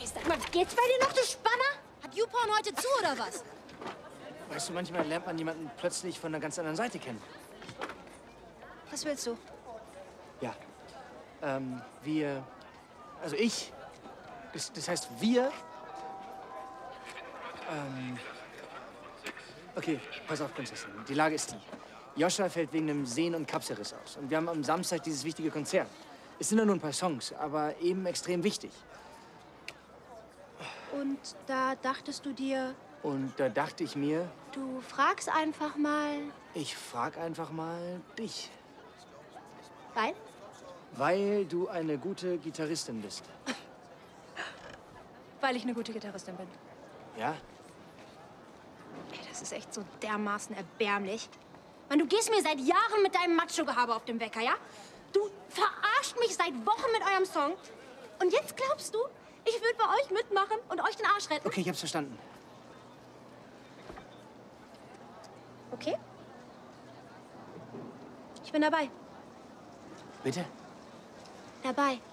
Sag mal, geht's bei dir noch, du Spanner? Hat YouPorn heute zu, oder was? Weißt du, manchmal lernt man jemanden plötzlich von einer ganz anderen Seite kennen. Was willst du? Ja. Wir... Also ich... Das heißt wir... Okay, pass auf, Prinzessin. Die Lage ist die. Joscha fällt wegen einem Sehnen- und Kapselriss aus. Und wir haben am Samstag dieses wichtige Konzert. Es sind ja nur ein paar Songs, aber eben extrem wichtig. Und da dachtest du dir... Und da dachte ich mir, Du fragst einfach mal... ich frag einfach mal dich. Weil? Weil du eine gute Gitarristin bist. Weil ich eine gute Gitarristin bin. Ja? Ey, das ist echt so dermaßen erbärmlich. Mann, du gehst mir seit Jahren mit deinem Macho-Gehabe auf den Wecker, ja? Du verarscht mich seit Wochen mit eurem Song. Und jetzt glaubst du, ich würde bei euch mitmachen und euch den Arsch retten? Okay, ich hab's verstanden. Okay. Ich bin dabei. Bitte? Dabei.